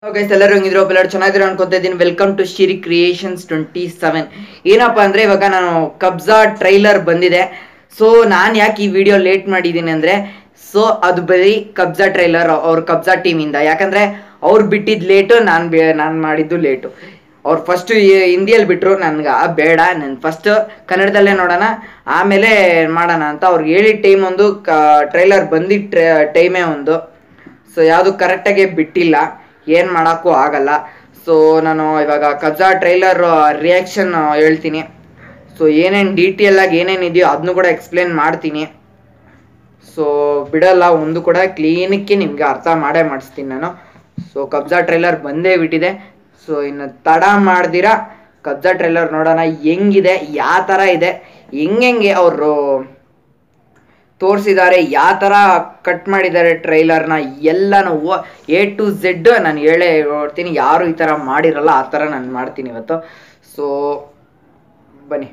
Guys ಎಲ್ಲರೂ ಹೆಂಗಿದ್ರು ಎಲ್ಲರೂ ಚೆನ್ನಾಗಿರೋ ಅನ್ಕೊಂತ ಇದ್ದೀನಿ. Welcome to Shiri creations 27. ಏನಪ್ಪಾ ಅಂದ್ರೆ ಇವಾಗ ನಾನು ಕಬ್ಜಾ ಟ್ರೈಲರ್ ಬಂದಿದೆ. ಸೊ ನಾನು ಯಾಕೆ ಈ ವಿಡಿಯೋ ಲೇಟ್ ಮಾಡಿದ್ದೀನಿ ಅಂದ್ರೆ ಅದು ಬರೀ ಕಬ್ಜಾ ಟ್ರೈಲರ್ ಅವ್ರ ಕಬ್ಜಾ ಟೀಮಿಂದ. ಯಾಕಂದ್ರೆ ಅವ್ರು ಬಿಟ್ಟಿದ್ದು ಲೇಟು, ನಾನು ಮಾಡಿದ್ದು ಲೇಟು. ಅವ್ರು ಫಸ್ಟ್ ಹಿಂದಿಯಲ್ಲಿ ಬಿಟ್ಟರು, ನನ್ಗೆ ಬೇಡ, ನಾನು ಫಸ್ಟ್ ಕನ್ನಡದಲ್ಲೇ ನೋಡೋಣ ಆಮೇಲೆ ಮಾಡೋಣ ಅಂತ ಅವ್ರಿಗೆ ಹೇಳಿದ ಟೈಮ್ ಒಂದು, ಟ್ರೈಲರ್ ಬಂದಿದ್ದ ಟೈಮೇ ಒಂದು. ಸೊ ಯಾವುದು ಕರೆಕ್ಟಾಗಿ ಬಿಟ್ಟಿಲ್ಲ, ಏನು ಮಾಡೋಕ್ಕೂ ಆಗಲ್ಲ. ಸೊ ನಾನು ಇವಾಗ ಕಬ್ಜಾ ಟ್ರೈಲರ್ ರಿಯಾಕ್ಷನ್ ಹೇಳ್ತೀನಿ. ಸೊ ಏನೇನು ಡೀಟೇಲ್ ಆಗಿ ಏನೇನಿದೆಯೋ ಅದನ್ನು ಕೂಡ ಎಕ್ಸ್ಪ್ಲೇನ್ ಮಾಡ್ತೀನಿ. ಸೊ ಬಿಡಲ್ಲ ಒಂದು ಕೂಡ, ಕ್ಲೀನಕ್ಕೆ ನಿಮಗೆ ಅರ್ಥ ಮಾಡಿಸ್ತೀನಿ ನಾನು. ಸೊ ಕಬ್ಜಾ ಟ್ರೈಲರ್ ಬಂದೇ ಬಿಟ್ಟಿದೆ. ಸೊ ಇನ್ನು ತಡ ಮಾಡ್ದಿರಾ ಕಬ್ಜಾ ಟ್ರೈಲರ್ ನೋಡೋಣ ಹೆಂಗಿದೆ, ಯಾವ ಥರ ಇದೆ, ಹೆಂಗೆ ಅವರು ತೋರಿಸಿದ್ದಾರೆ, ಯಾವ ಥರ ಕಟ್ ಮಾಡಿದ್ದಾರೆ ಟ್ರೈಲರ್ನ, ಎಲ್ಲನೂ A to Z ನಾನು ಹೇಳೇ ಹೇಳ್ತೀನಿ. ಯಾರು ಈ ಥರ ಮಾಡಿರಲ್ಲ ಆ ಥರ ನಾನು ಮಾಡ್ತೀನಿ ಇವತ್ತು. ಸೊ ಬನ್ನಿ.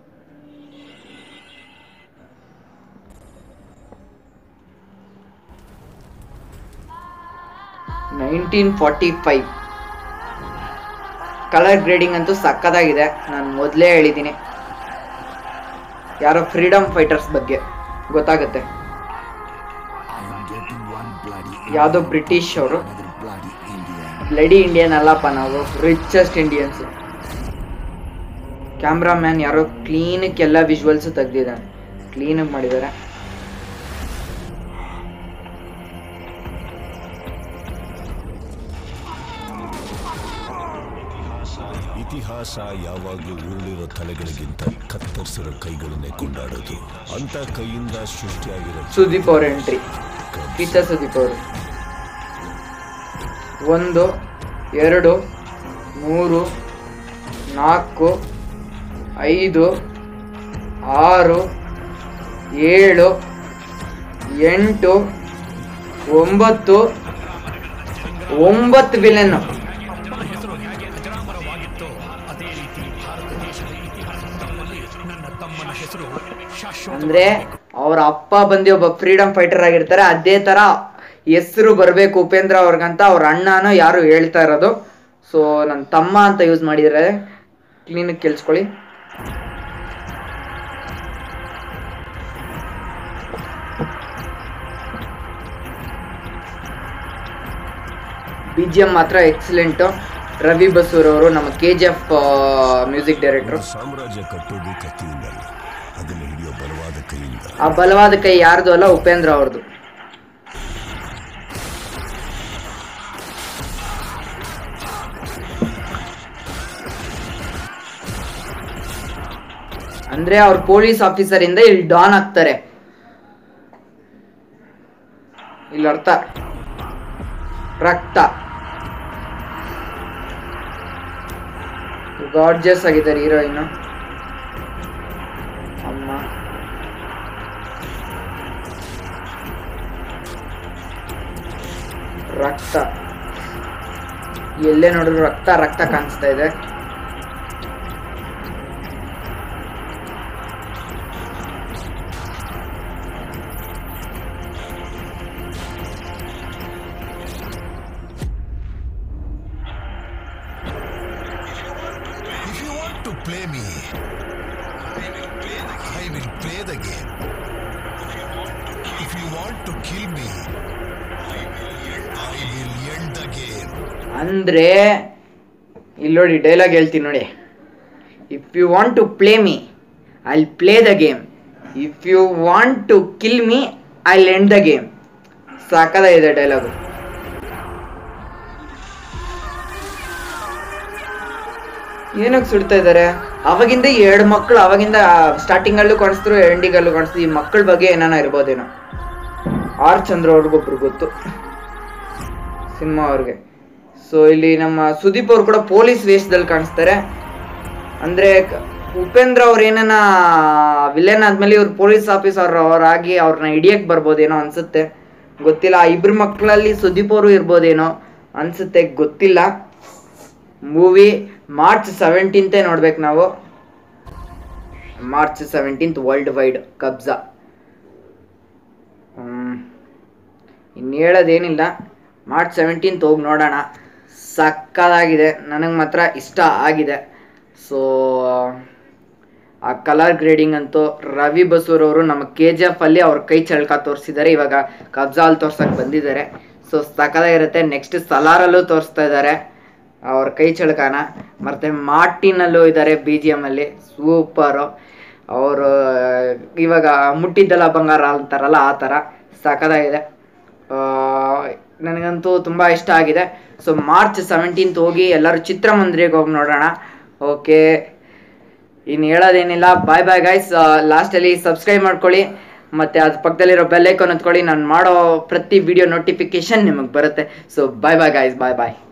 $1945 ಕಲರ್ ಗ್ರೇಡಿಂಗ್ ಅಂತೂ ಸಕ್ಕತ್ತಾಗಿದೆ. ನಾನು ಮೊದಲೇ ಹೇಳಿದ್ದೀನಿ, ಯಾರೋ ಫ್ರೀಡಮ್ ಫೈಟರ್ಸ್ ಬಗ್ಗೆ ಗೊತ್ತಾಗುತ್ತೆ. ಯಾವುದೋ ಬ್ರಿಟಿಷ್ ಅವರು, ಬ್ಲಡಿ ಇಂಡಿಯನ್ ಅಲ್ಲಪ್ಪ, ನಾವು ರಿಚೆಸ್ಟ್ ಇಂಡಿಯನ್ಸ್. ಕ್ಯಾಮ್ರಾಮ್ಯಾನ್ ಯಾರೋ ಕ್ಲೀನಕ್ಕೆ ಎಲ್ಲ ವಿಜುವಲ್ಸ್ ತೆಗ್ದಿದ್ದಾನೆ, ಕ್ಲೀನಾಗಿ ಮಾಡಿದ್ದಾರೆ. ಇತಿಹಾಸ ಯಾವಾಗಲೂ ಉರುಳಿರೋ ತಲೆಗಳಿಗಿಂತ ಕತ್ತರಿಸಿರೋ ಕೈಗಳನ್ನೇ ಕೊಂಡಾಡೋದು. ಅಂತ ಕೈಯಿಂದ ಸೃಷ್ಟಿಯಾಗಿರೋ ಸುದೀಪ್ ಅವ್ರ ಎಂಟ್ರಿ. ಕಿಚ್ಚ ಸುದೀಪ್ ಅವರು 1 2 3 4 5 6 7 8 9 ವಿಲನ್. ಅಂದ್ರೆ ಅವ್ರ ಅಪ್ಪ ಬಂದು ಒಬ್ಬ ಫ್ರೀಡಮ್ ಫೈಟರ್ ಆಗಿರ್ತಾರೆ, ಅದೇ ತರ ಹೆಸರು ಬರಬೇಕು ಉಪೇಂದ್ರ ಅವ್ರಿಗಂತ ಅವ್ರ ಅಣ್ಣನೋ ಯಾರು ಹೇಳ್ತಾ ಇರೋದು. ಸೊ ನನ್ನ ತಮ್ಮ ಅಂತ ಯೂಸ್ ಮಾಡಿದರೆ, ಕ್ಲೀನಾಗಿ ಕೇಳಿಸ್ಕೊಳ್ಳಿ. BGM ಮಾತ್ರ ಎಕ್ಸಲೆಂಟು. ರವಿ ಬಸೂರ್ ಅವರು ನಮ್ಮ KGF ಮ್ಯೂಸಿಕ್ ಡೈರೆಕ್ಟರ್. ಸಾಮ್ರಾಜ್ಯ ಕಟ್ಟೋದು ಕತ್ತಿಯಿಂದ, ಅದನ್ನು ಹಿಡಿಯೋ ಬಲವಾದ ಕೈಯಿಂದ. ಆ ಬಲವಾದ ಕೈ ಯಾರ್ದು ಅಲ್ಲ, ಉಪೇಂದ್ರ ಅವ್ರದ್ದು. ಅಂದ್ರೆ ಅವ್ರ ಪೊಲೀಸ್ ಆಫೀಸರ್ ಇಂದ ಇಲ್ಲಿ ಡಾನ್ ಆಗ್ತಾರೆ. ಇಲ್ಲಿ ಅರ್ಥ ರಕ್ತ. ಗಾರ್ಜಿಯಸ್ ಆಗಿದ್ದಾರೆ ಹೀರೋಯಿನ್. ಅಮ್ಮ ರಕ್ತ, ಎಲ್ಲೇ ನೋಡಿದ್ರು ರಕ್ತ ರಕ್ತ ಕಾಣಿಸ್ತಾ ಇದೆ. Play me. I will play the game. If you want to kill me, I will end the game. ಅಂದ್ರೆ ಇಲ್ಲಿ ನೋಡಿ ಡೈಲಾಗ್ ಹೇಳ್ತೀನಿ ನೋಡಿ. If you want to play me I will play the game. If you want to kill me I will end the game. ಸಾಕಾಗಿದೆ dialogue. ಏನಕ್ಕೆ ಸುಡ್ತಾ ಇದ್ದಾರೆ? ಅವಾಗಿಂದ 2 ಮಕ್ಕಳು, ಅವಾಗಿಂದ ಸ್ಟಾರ್ಟಿಂಗಲ್ಲೂ ಕಾಣಿಸ್ತಾರೆ, ಎಂಡಿಗಲ್ಲೂ ಕಾಣಿಸ್ತಾರೆ. ಈ ಮಕ್ಕಳ ಬಗ್ಗೆ ಏನಾನ ಇರ್ಬೋದೇನೋ. ಆರ್ ಚಂದ್ರ ಅವ್ರಿಗೊಬ್ರು ಗೊತ್ತು, ಸಿನಿಮಾ ಅವ್ರಿಗೆ. ಸೊ ಇಲ್ಲಿ ನಮ್ಮ ಸುದೀಪ್ ಅವ್ರು ಕೂಡ ಪೊಲೀಸ್ ವೇಷದಲ್ಲಿ ಕಾಣಿಸ್ತಾರೆ. ಅಂದರೆ ಉಪೇಂದ್ರ ಅವ್ರು ಏನಾನ ವಿಲನ್ ಆದ್ಮೇಲೆ ಇವ್ರು ಪೊಲೀಸ್ ಆಫೀಸರ್ ಅವರಾಗಿ ಅವ್ರನ್ನ ಹಿಡಿಯಕ್ಕೆ ಬರ್ಬೋದೇನೋ ಅನ್ಸುತ್ತೆ, ಗೊತ್ತಿಲ್ಲ. ಆ 2 ಮಕ್ಕಳಲ್ಲಿ ಸುದೀಪ್ ಅವರು ಇರ್ಬೋದೇನೋ ಅನ್ಸುತ್ತೆ, ಗೊತ್ತಿಲ್ಲ. ಮೂವಿ March 17 ನೋಡ್ಬೇಕು ನಾವು. March 17 world wide Kabzaa. ಇನ್ನು ಹೇಳೋದೇನಿಲ್ಲ, March 17 ಹೋಗಿ ನೋಡೋಣ. ಸಕ್ಕದಾಗಿದೆ, ನನಗೆ ಮಾತ್ರ ಇಷ್ಟ ಆಗಿದೆ. ಸೊ ಆ ಕಲರ್ ಗ್ರೇಡಿಂಗ್ ಅಂತೂ ರವಿ ಬಸೂರ್ ಅವರು ನಮ್ಮ KGF ಅಲ್ಲಿ ಅವ್ರ ಕೈ ಚಳಕ ತೋರಿಸಿದ್ದಾರೆ, ಇವಾಗ ಕಬ್ಜಾ ಅಲ್ಲಿ ತೋರ್ಸಕ್ಕೆ ಬಂದಿದ್ದಾರೆ. ಸೊ ಸಕ್ಕದಾಗಿರುತ್ತೆ. ನೆಕ್ಸ್ಟ್ ಸಲಾರಲ್ಲೂ ತೋರಿಸ್ತಾ ಇದ್ದಾರೆ ಅವ್ರ ಕೈ ಚಳಕನ, ಮತ್ತು ಮಾರ್ಟಿನಲ್ಲೂ ಇದ್ದಾರೆ BGM ಅಲ್ಲಿ, ಸೂಪರು. ಅವರು ಇವಾಗ ಮುಟ್ಟಿದ್ದೆಲ್ಲ ಬಂಗಾರ ಅಂತಾರಲ್ಲ ಆ ಥರ ಸಕ್ಕದಾಗಿದೆ. ನನಗಂತೂ ತುಂಬ ಇಷ್ಟ ಆಗಿದೆ. ಸೊ ಮಾರ್ಚ್ 17 ಹೋಗಿ ಎಲ್ಲರೂ ಚಿತ್ರಮಂದಿರಿಗೆ ಹೋಗಿ ನೋಡೋಣ. ಓಕೆ, ಇನ್ನು ಹೇಳೋದೇನಿಲ್ಲ. ಬಾಯ್ ಬಾಯ್ ಗೈಸ್. ಲಾಸ್ಟಲ್ಲಿ ಸಬ್ಸ್ಕ್ರೈಬ್ ಮಾಡ್ಕೊಳ್ಳಿ, ಮತ್ತು ಅದ್ರ ಪಕ್ಕದಲ್ಲಿರೋ ಬೆಲ್ ಐಕಾನ್ ಹೊತ್ಕೊಳ್ಳಿ. ನಾನು ಮಾಡೋ ಪ್ರತಿ ವಿಡಿಯೋ ನೋಟಿಫಿಕೇಶನ್ ನಿಮಗೆ ಬರುತ್ತೆ. So bye bye guys, bye ಬಾಯ್.